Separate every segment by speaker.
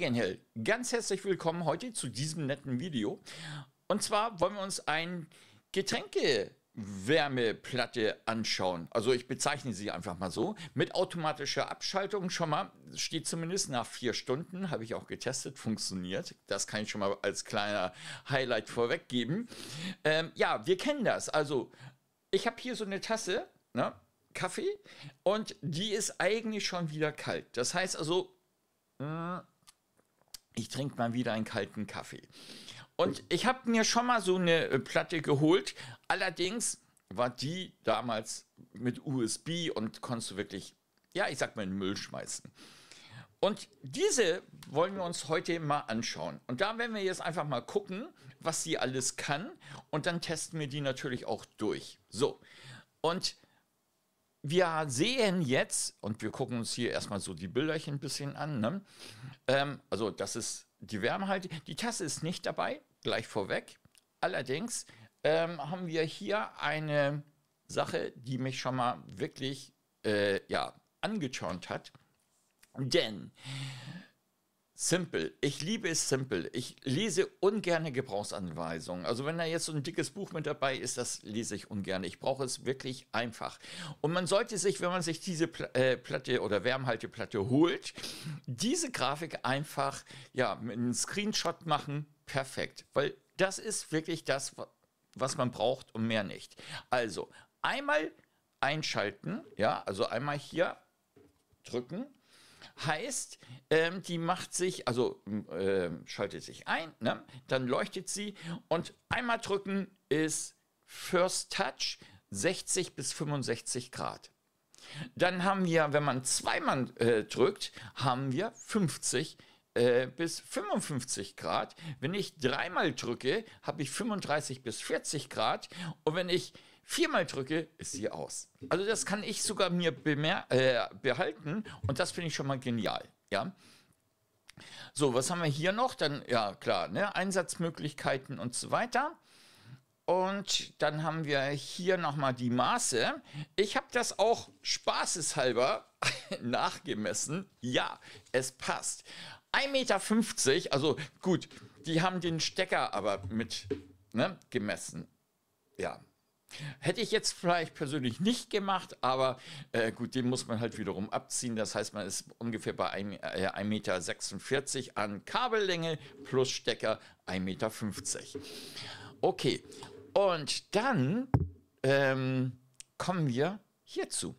Speaker 1: Daniel, ganz herzlich willkommen heute zu diesem netten Video. Und zwar wollen wir uns ein Getränkewärmeplatte anschauen. Also ich bezeichne sie einfach mal so. Mit automatischer Abschaltung schon mal, steht zumindest nach 4 Stunden, habe ich auch getestet, funktioniert. Das kann ich schon mal als kleiner Highlight vorweggeben. Ja, wir kennen das. Also ich habe hier so eine Tasse, ne, Kaffee, und die ist eigentlich schon wieder kalt. Das heißt also, ich trinke mal wieder einen kalten Kaffee. Und ich habe mir schon mal so eine Platte geholt. Allerdings war die damals mit USB und konntest du wirklich, ja, ich sag mal, in den Müll schmeißen. Und diese wollen wir uns heute mal anschauen. Und da werden wir jetzt einfach mal gucken, was sie alles kann. Und dann testen wir die natürlich auch durch. So, und wir sehen jetzt, und wir gucken uns hier erstmal so die Bilderchen ein bisschen an, ne? Also das ist die Wärmehalte. Die Tasse ist nicht dabei, gleich vorweg. Allerdings haben wir hier eine Sache, die mich schon mal wirklich ja, angeturnt hat. Denn Simple. Ich liebe es Simple. Ich lese ungerne Gebrauchsanweisungen. Also wenn da jetzt so ein dickes Buch mit dabei ist, das lese ich ungern. Ich brauche es wirklich einfach. Und man sollte sich, wenn man sich diese Platte oder Wärmhalteplatte holt, diese Grafik einfach ja, mit einem Screenshot machen. Perfekt. Weil das ist wirklich das, was man braucht und mehr nicht. Also einmal einschalten, ja, also einmal hier drücken. Heißt, die macht sich, also schaltet sich ein, ne? Dann leuchtet sie und einmal drücken ist First Touch 60 bis 65 Grad. Dann haben wir, wenn man zweimal drückt, haben wir 50 bis 55 Grad. Wenn ich dreimal drücke, habe ich 35 bis 40 Grad. Und wenn ich viermal drücke, ist sie aus. Also das kann ich sogar mir behalten. Und das finde ich schon mal genial. Ja. So, was haben wir hier noch? Dann, ja klar, ne? Einsatzmöglichkeiten und so weiter. Und dann haben wir hier nochmal die Maße. Ich habe das auch spaßeshalber nachgemessen. Ja, es passt. 1,50 Meter, also gut, die haben den Stecker aber mit gemessen. Ja. Hätte ich jetzt vielleicht persönlich nicht gemacht, aber gut, den muss man halt wiederum abziehen. Das heißt, man ist ungefähr bei 1,46 Meter an Kabellänge plus Stecker 1,50 Meter. Okay, und dann kommen wir hierzu.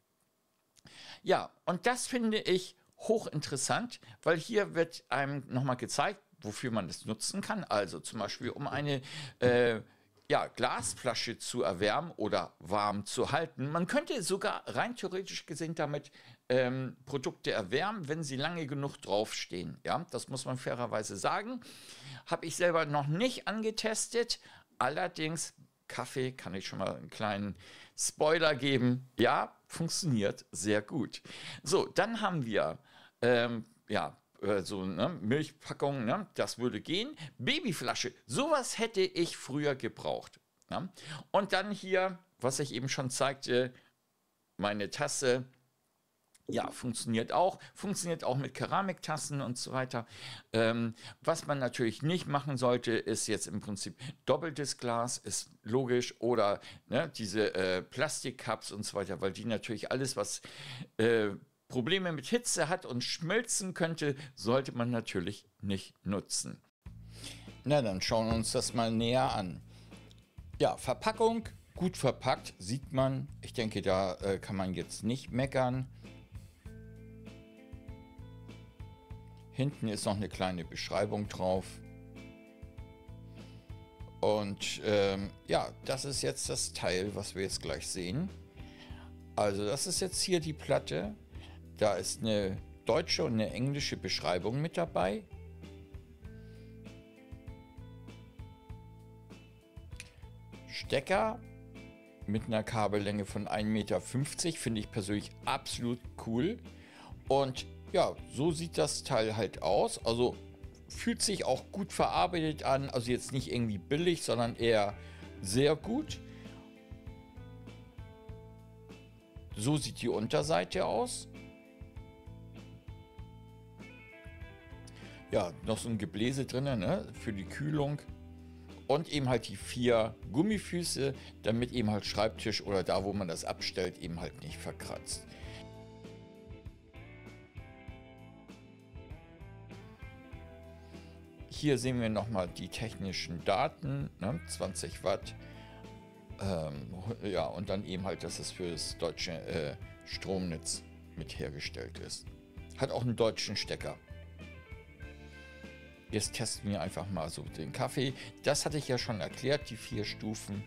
Speaker 1: Ja, und das finde ich hochinteressant, weil hier wird einem nochmal gezeigt, wofür man das nutzen kann. Also zum Beispiel, um eine ja, Glasflasche zu erwärmen oder warm zu halten. Man könnte sogar rein theoretisch gesehen damit Produkte erwärmen, wenn sie lange genug draufstehen. Ja, das muss man fairerweise sagen. Habe ich selber noch nicht angetestet. Allerdings, Kaffee kann ich schon mal einen kleinen Spoiler geben. Ja, funktioniert sehr gut. So, dann haben wir ja, so eine Milchpackung, ne? Das würde gehen. Babyflasche, sowas hätte ich früher gebraucht. Ne? Und dann hier, was ich eben schon zeigte, meine Tasse. Ja, funktioniert auch mit Keramiktassen und so weiter. Was man natürlich nicht machen sollte, ist jetzt im Prinzip doppeltes Glas, ist logisch, oder ne, diese Plastikcups und so weiter, weil die natürlich alles, was Probleme mit Hitze hat und schmelzen könnte, sollte man natürlich nicht nutzen. Na, dann schauen wir uns das mal näher an. Ja, Verpackung, gut verpackt, sieht man. Ich denke, da kann man jetzt nicht meckern. Hinten ist noch eine kleine Beschreibung drauf. Und ja, das ist jetzt das Teil, was wir jetzt gleich sehen. Also das ist jetzt hier die Platte. Da ist eine deutsche und eine englische Beschreibung mit dabei. Stecker mit einer Kabellänge von 1,50 Meter finde ich persönlich absolut cool. Und ja, so sieht das Teil halt aus. Also fühlt sich auch gut verarbeitet an. Also jetzt nicht irgendwie billig, sondern eher sehr gut. So sieht die Unterseite aus. ja, noch so ein Gebläse drin, ne, für die Kühlung. Und eben halt die 4 Gummifüße, damit eben halt Schreibtisch oder da, wo man das abstellt, eben halt nicht verkratzt. Hier sehen wir nochmal die technischen Daten, ne, 20 Watt. Ja, und dann eben halt, dass es für das deutsche Stromnetz mit hergestellt ist. Hat auch einen deutschen Stecker. Jetzt testen wir einfach mal so den Kaffee. Das hatte ich ja schon erklärt, die 4 Stufen.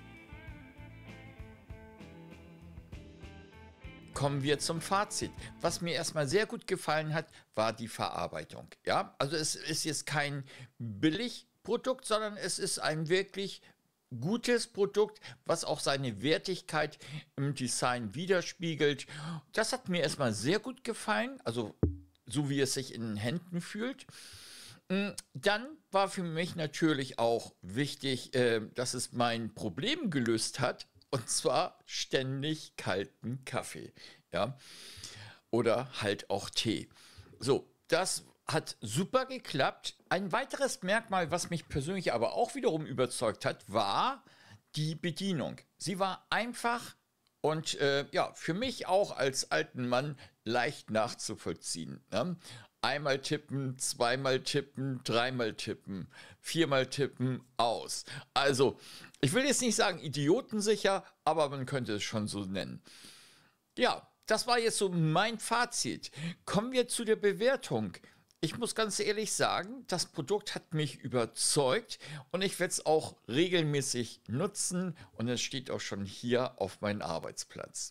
Speaker 1: Kommen wir zum Fazit. Was mir erstmal sehr gut gefallen hat, war die Verarbeitung. Ja, also es ist jetzt kein Billigprodukt, sondern es ist ein wirklich gutes Produkt, was auch seine Wertigkeit im Design widerspiegelt. Das hat mir erstmal sehr gut gefallen, also so wie es sich in den Händen fühlt. Dann war für mich natürlich auch wichtig, dass es mein Problem gelöst hat, und zwar ständig kalten Kaffee, ja, oder halt auch Tee. So, das hat super geklappt. Ein weiteres Merkmal, was mich persönlich aber auch wiederum überzeugt hat, war die Bedienung. Sie war einfach und ja, für mich auch als alten Mann leicht nachzuvollziehen. Ne? Einmal tippen, zweimal tippen, dreimal tippen, viermal tippen, aus. Also, ich will jetzt nicht sagen idiotensicher, aber man könnte es schon so nennen. Ja, das war jetzt so mein Fazit. Kommen wir zu der Bewertung. Ich muss ganz ehrlich sagen, das Produkt hat mich überzeugt und ich werde es auch regelmäßig nutzen und es steht auch schon hier auf meinem Arbeitsplatz.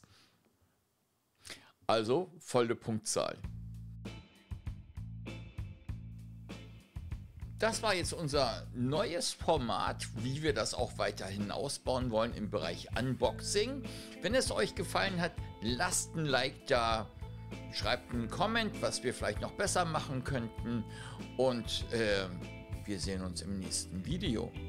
Speaker 1: Also volle Punktzahl. Das war jetzt unser neues Format, wie wir das auch weiterhin ausbauen wollen im Bereich Unboxing. Wenn es euch gefallen hat, lasst ein Like da, schreibt einen Comment, was wir vielleicht noch besser machen könnten und wir sehen uns im nächsten Video.